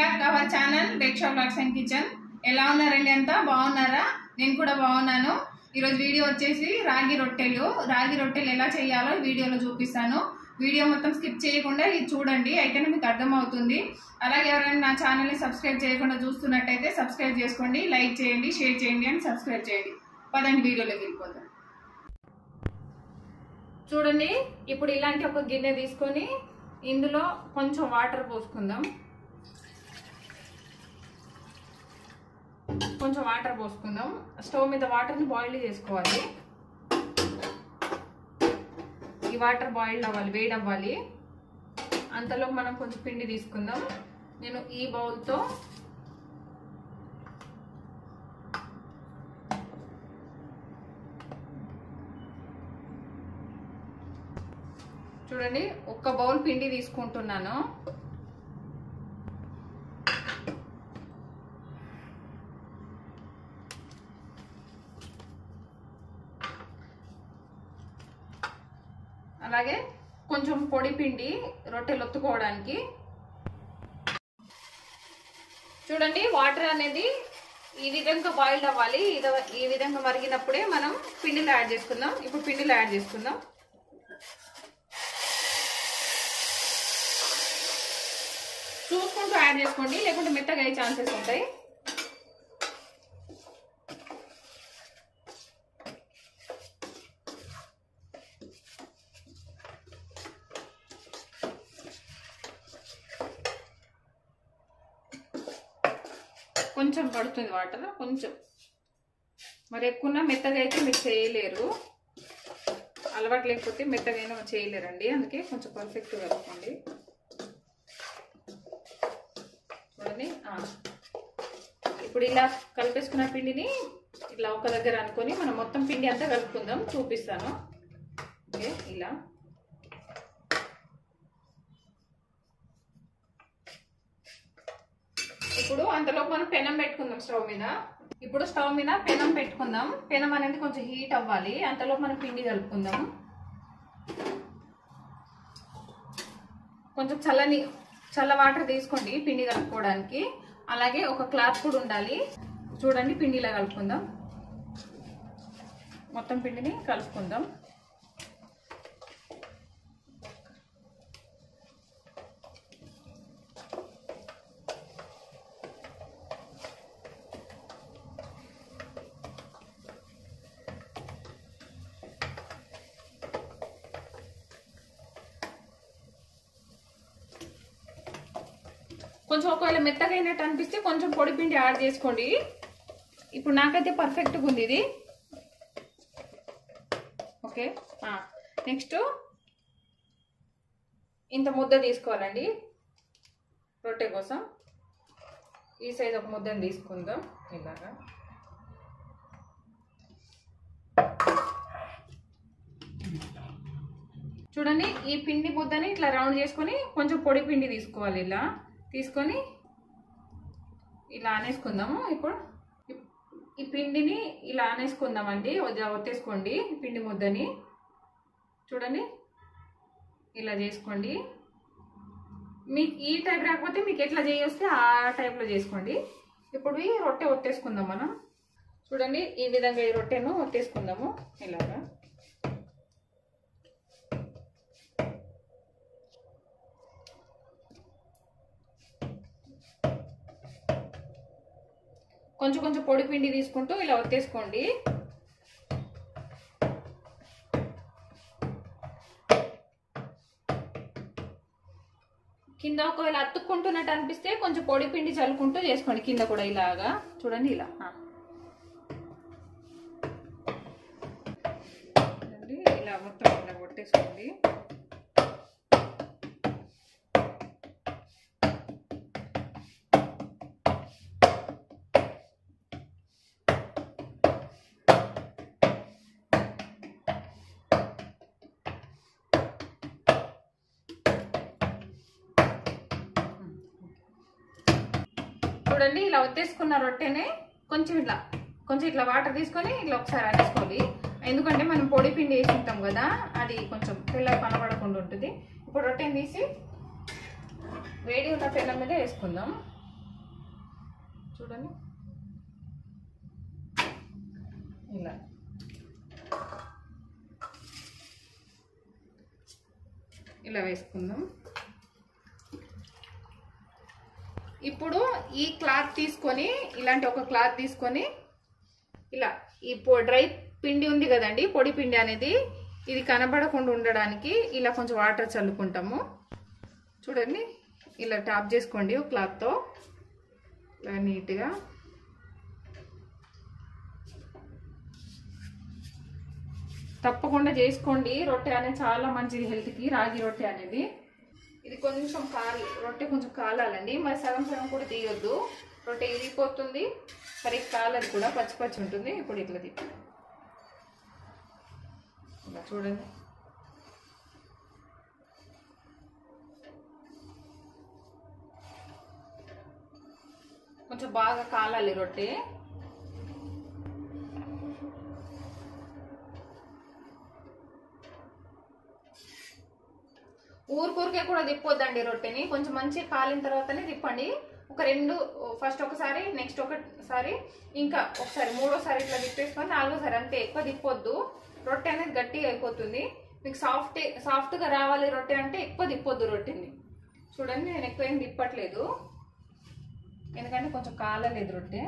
Back our channel Veksha blogs and kitchen. ఎలా ఉన్నారండి? అంతా బాగున్నారా? నేను కూడా బాగున్నాను. ఈరోజు వీడియో వచ్చేసి రాగి రొట్టెలు ఎలా చేయాలో వీడియోలో చూపిస్తాను. వీడియో మొత్తం స్కిప్ చేయకుండా ఇది చూడండి, అయితేనే మీకు అర్థమవుతుంది. అలాగే ఎవరైనా నా ఛానల్ని సబ్స్క్రైబ్ చేయకుండా చూస్తున్నట్టయితే సబ్స్క్రైబ్ చేసుకోండి, లైక్ చేయండి, షేర్ చేయండి అండ్ సబ్స్క్రైబ్ చేయండి. పదండి వీడియోలోకి వెళ్ళిపోతాం. చూడండి, ఇప్పుడు ఇలాంటి ఒక గిన్నె తీసుకొని ఇందులో కొంచెం వాటర్ పోసుకుందాం. స్టవ్ మీద వాటర్ని బాయిల్ చేసుకోవాలి. ఈ వాటర్ బాయిల్ అవ్వాలి, వేడి అవ్వాలి. అంతలో మనం కొంచెం పిండి తీసుకుందాం. నేను ఈ బౌల్తో చూడండి, ఒక్క బౌల్ పిండి తీసుకుంటున్నాను. అలాగే కొంచెం పొడి పిండి రొట్టెలు ఒత్తుకోవడానికి. చూడండి, వాటర్ అనేది ఈ విధంగా బాయిల్ అవ్వాలి. ఈ విధంగా మరిగినప్పుడే మనం పిండిలో యాడ్ చేసుకుందాం. ఇప్పుడు పిండిలో యాడ్ చేసుకుందాం. చూసుకుంటూ యాడ్ చేసుకోండి, లేకుంటే మెత్తగా అయ్యే ఛాన్సెస్ ఉంటాయి. కొంచెం పడుతుంది వాటర్, కొంచెం. మరి ఎక్కువ మెత్తగా అయితే మీరు చేయలేరు, అలవాటు లేకపోతే మెత్తగా అయినా చేయలేరండి. అందుకే కొంచెం పర్ఫెక్ట్గా కలుపుకోండి. చూడండి, ఇప్పుడు ఇలా కలిపేసుకున్న పిండిని ఇట్లా ఒక దగ్గర అనుకొని మనం మొత్తం పిండి అంతా కలుపుకుందాం, చూపిస్తాను. ఓకే, ఇలా ఇప్పుడు అంతలో మనం పెనం పెట్టుకుందాం స్టవ్ మీద. ఇప్పుడు స్టవ్ మీద పెనం పెట్టుకుందాం. పెనం అనేది కొంచెం హీట్ అవ్వాలి. అంతలో మనం పిండి కలుపుకుందాం. కొంచెం చల్ల వాటర్ తీసుకోండి పిండి కలుపుకోవడానికి. అలాగే ఒక క్లాత్ కూడా ఉండాలి. చూడండి, పిండిలా కలుపుకుందాం. మొత్తం పిండిని కలుపుకుందాం. కొంచెం ఒకవేళ మెత్తగా అయినట్టు అనిపిస్తే కొంచెం పొడి పిండి యాడ్ చేసుకోండి. ఇప్పుడు నాకైతే పర్ఫెక్ట్గా ఉంది ఇది. ఓకే, నెక్స్ట్ ఇంత ముద్ద తీసుకోవాలండి రొట్టె కోసం. ఈ సైజ్ ఒక ముద్దని తీసుకుందాం ఇలాగా. చూడండి, ఈ పిండి ముద్దని ఇట్లా రౌండ్ చేసుకొని కొంచెం పొడి పిండి తీసుకోవాలి. ఇలా తీసుకొని ఇలా అనేసుకుందాము. ఇప్పుడు ఈ పిండిని ఇలా అనేసుకుందామండి. ఒత్తేసుకోండి పిండి ముద్దని. చూడండి, ఇలా చేసుకోండి. మీకు ఈ టైప్ రాకపోతే మీకు ఎట్లా చేయొస్తే ఆ టైప్లో చేసుకోండి. ఇప్పుడు ఈ రొట్టె ఒత్తేసుకుందాం మనం. చూడండి, ఈ విధంగా ఈ రొట్టెను ఒత్తేసుకుందాము ఇలాగా. కొంచెం కొంచెం పొడి పిండి తీసుకుంటూ ఇలా ఒత్తేసుకోండి. కింద ఒకవేళ అతుక్కుంటున్నట్టు అనిపిస్తే కొంచెం పొడి పిండి చల్లుకుంటూ చేసుకోండి కింద కూడా ఇలాగా. చూడండి, ఇలా ఇలా మొత్తం ఇలా కొట్టేసుకోండి. చూడండి, ఇలా ఒత్తేసుకున్న రొట్టెని కొంచెం ఇట్లా వాటర్ తీసుకొని ఇట్లా ఒకసారి అనేసుకోవాలి. ఎందుకంటే మనం పొడి పిండి వేసి ఉంటాం కదా, అది కొంచెం పిల్లలు కనబడకుండా ఉంటుంది. ఇప్పుడు రొట్టెని తీసి వేడి ఉన్న పెనం మీద వేసుకుందాం. చూడండి ఇలా ఇలా వేసుకుందాం. ఇప్పుడు ఈ క్లాత్ తీసుకొని ఇలాంటి ఒక క్లాత్ తీసుకొని ఇలా ఈ డ్రై పిండి ఉంది కదండి, పొడి పిండి అనేది, ఇది కనబడకుండా ఉండడానికి ఇలా కొంచెం వాటర్ చల్లుకుంటాము. చూడండి ఇలా టాప్ చేసుకోండి ఒక క్లాత్తో ఇలా నీట్గా. తప్పకుండా చేసుకోండి. రొట్టె అనేది చాలా మంచిది హెల్త్కి, రాగి రొట్టె అనేది. ఇది కొంచెం రొట్టె కొంచెం కాలాలండి, మరి సగం సగం కూడా తీయొద్దు, రొట్టె ఇరిగిపోతుంది, సరిగ్గా కాలది కూడా, పచ్చి పచ్చి ఉంటుంది. ఇప్పుడు ఇట్లా తిప్పి ఇలా చూడండి. కొంచెం బాగా కాలాలి రొట్టె. ఊరికే కూడా తిప్పొద్దండి రొట్టెని, కొంచెం మంచిగా కాలిన తర్వాతనే తిప్పండి. ఫస్ట్ ఒకసారి, నెక్స్ట్ ఒకసారి, ఇంకా ఒకసారి, మూడోసారి ఇట్లా తిప్పేసుకొని నాలుగోసారి, అంతే. ఎక్కువ తిప్పొద్దు, రొట్టె అనేది గట్టిగా అయిపోతుంది. మీకు సాఫ్ట్గా రావాలి రొట్టె అంటే ఎక్కువ తిప్పొద్దు రొట్టెని. చూడండి నేను ఎక్కువ ఏం తిప్పట్లేదు, ఎందుకంటే కొంచెం కాలలేదు రొట్టె.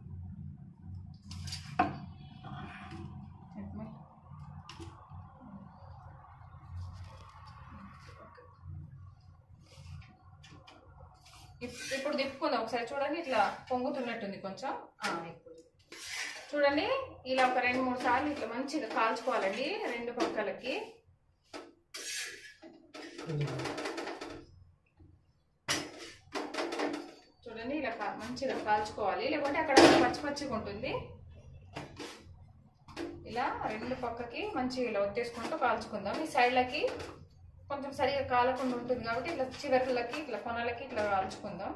ఇప్పుడు తిప్పుకుందాం ఒకసారి. చూడండి ఇట్లా పొంగుతున్నట్టుంది కొంచెం. చూడండి ఇలా ఒక 2-3 సార్లు ఇట్లా మంచిగా కాల్చుకోవాలండి రెండు పక్కలకి. చూడండి ఇలా మంచిగా కాల్చుకోవాలి, లేకుంటే అక్కడ పచ్చి పచ్చిగా ఉంటుంది. ఇలా రెండు పక్కకి మంచిగా ఇలా ఒత్తేసుకుంటూ కాల్చుకుందాం. ఈ సైడ్లకి కొంచెం సరిగా కాలకుండా ఉంటుంది కాబట్టి ఇట్లా చివర్లకి, ఇట్లా కొనలకి ఇట్లా కాల్చుకుందాం.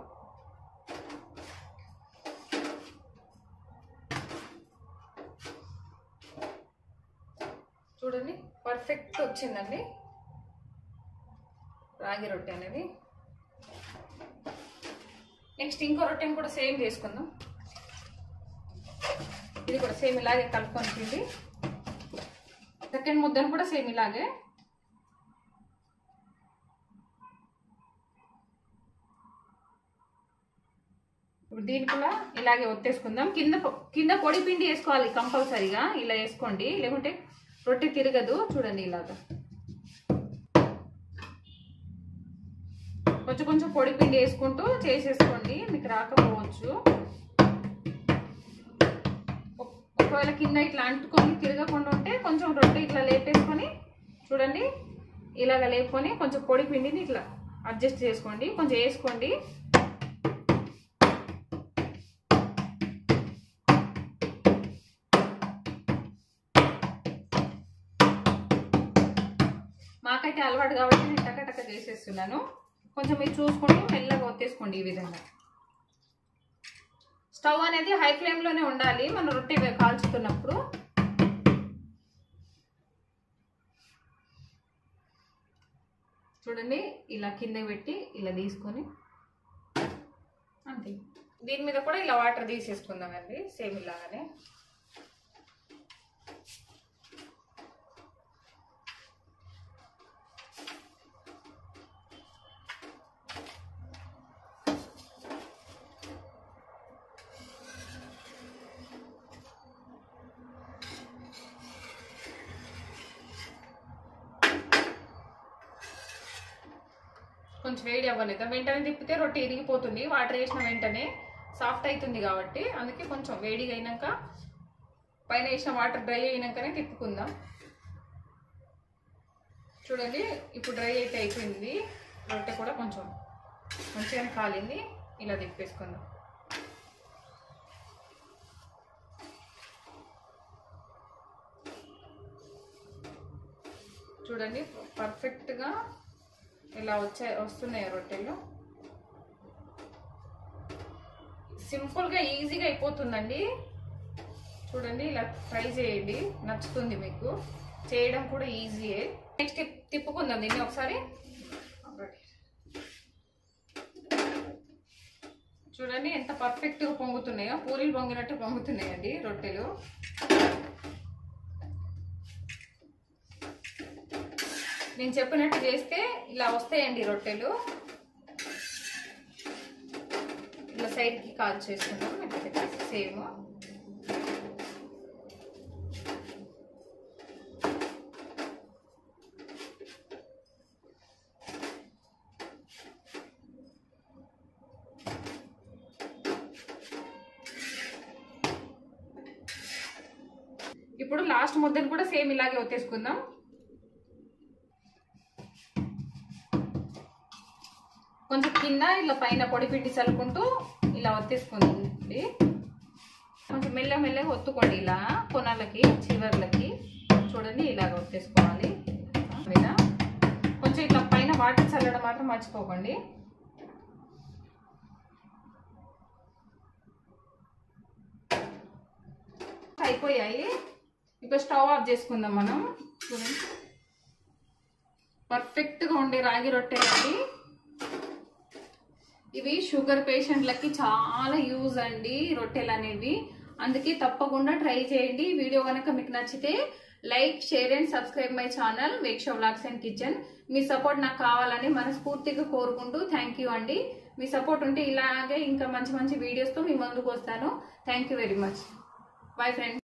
చూడండి పర్ఫెక్ట్ వచ్చిందండి రాగి రొట్టె అనేది. నెక్స్ట్ ఇంకో రొట్టెని కూడా సేమ్ చేసుకుందాం. ఇది కూడా సేమ్ ఇలాగే కలుపుకొని పిండి. సెకండ్ ముద్దను కూడా సేమ్ ఇలాగే. ఇప్పుడు దీన్ని కూడా ఇలాగే ఒత్తేసుకుందాం. కింద పొడి పిండి వేసుకోవాలి కంపల్సరీగా, ఇలా వేసుకోండి, లేకుంటే రొట్టె తిరగదు. చూడండి ఇలాగా కొంచెం పొడి పిండి వేసుకుంటూ చేసేసుకోండి, మీకు రాకపోవచ్చు. ఒకవేళ కింద ఇట్లా అంటుకొని తిరగకుండా ఉంటే కొంచెం రొట్టె ఇట్లా లేపేసుకొని, చూడండి ఇలాగ లేపుకొని కొంచెం పొడి పిండిని ఇట్లా అడ్జస్ట్ చేసుకోండి, కొంచెం వేసుకోండి. మాకైతే అలవాటు కాబట్టి నేను టక చేసేస్తున్నాను. కొంచెం మీరు చూసుకుంటూ మెల్లగా ఒత్తేసుకోండి ఈ విధంగా. స్టవ్ అనేది హై ఫ్లేమ్లోనే ఉండాలి మనం రొట్టె కాల్చుతున్నప్పుడు. చూడండి ఇలా కింద పెట్టి ఇలా తీసుకొని అంతే. దీని మీద కూడా ఇలా వాటర్ తీసేసుకుందామండి సేమ్ ఇలాగానే. కొంచెం వేడి అవ్వలేదు, వెంటనే తిప్పితే రొట్టె ఇరిగిపోతుంది. వాటర్ వేసిన వెంటనే సాఫ్ట్ అవుతుంది కాబట్టి, అందుకే కొంచెం వేడిగా అయినాక పైన వేసిన వాటర్ డ్రై అయినాకనే తిప్పుకుందాం. చూడండి ఇప్పుడు డ్రై అయితే అయిపోయింది, రొట్టె కూడా కొంచెం మంచిగానే కాలింది. ఇలా తిప్పేసుకుందాం. చూడండి పర్ఫెక్ట్గా ఇలా వస్తున్నాయి రొట్టెలు. సింపుల్గా ఈజీగా అయిపోతుందండి. చూడండి ఇలా ట్రై చేయండి, నచ్చుతుంది మీకు, చేయడం కూడా ఈజీయే. నెక్స్ట్ తిప్పుకుందాం దీన్ని ఒకసారి. చూడండి ఎంత పర్ఫెక్ట్గా పొంగుతున్నాయో, పూరీలు పొంగినట్టు పొంగుతున్నాయండి రొట్టెలు. నేను చెప్పినట్టు చేస్తే ఇలా వస్తాయండి రొట్టెలు. ఇలా సైడ్కి కాల్ చేసుకుంటాం ఇట్లా సేమ్. ఇప్పుడు లాస్ట్ ముద్దను కూడా సేమ్ ఇలాగే ఒత్తేసుకుందాం. కొంచెం కింద ఇలా పైన పొడి పిండి చల్లుకుంటూ ఇలా ఒత్తేసుకుంది. కొంచెం మెల్లగా ఒత్తుకోండి ఇలా కొనాలకి చివర్లకి. చూడండి ఇలాగ ఒత్తేసుకోవాలి. మీద కొంచెం ఇట్లా పైన వాటర్ చల్లడం మాత్రం మర్చిపోకండి. అయిపోయాయి. ఇప్పుడు స్టవ్ ఆఫ్ చేసుకుందాం మనం. చూడండి పర్ఫెక్ట్గా ఉండే రాగి రొట్టెలండి ఇవి. షుగర్ పేషెంట్లకి చాలా యూజ్ అండి రొట్టెలు అనేవి. అందుకే తప్పకుండా ట్రై చేయండి. వీడియో కనుక మీకు నచ్చితే like, share and subscribe my channel Veksha vlogs and kitchen. మీ సపోర్ట్ నాకు కావాలని మనస్ఫూర్తిగా కోరుకుంటూ థ్యాంక్ యూ అండి. మీ సపోర్ట్ ఉంటే ఇలాగే ఇంకా మంచి మంచి వీడియోస్తో మీ ముందుకు వస్తాను. Thank you very much. Bye friends.